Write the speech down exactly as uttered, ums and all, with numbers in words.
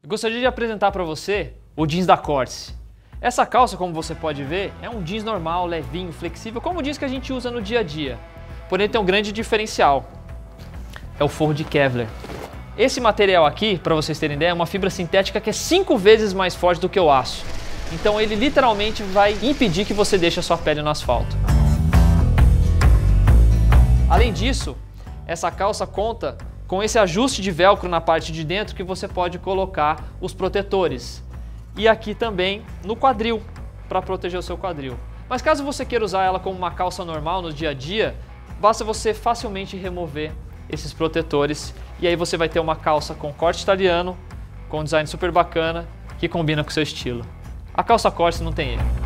Eu gostaria de apresentar para você o jeans da Corse. Essa calça, como você pode ver, é um jeans normal, levinho, flexível, como o jeans que a gente usa no dia a dia. Porém, tem um grande diferencial. É o forro de Kevlar. Esse material aqui, para vocês terem ideia, é uma fibra sintética que é cinco vezes mais forte do que o aço. Então ele literalmente vai impedir que você deixe a sua pele no asfalto. Além disso, essa calça conta com esse ajuste de velcro na parte de dentro que você pode colocar os protetores. E aqui também no quadril, para proteger o seu quadril. Mas caso você queira usar ela como uma calça normal no dia a dia, basta você facilmente remover esses protetores e aí você vai ter uma calça com corte italiano, com um design super bacana, que combina com o seu estilo. A calça Corse não tem erro.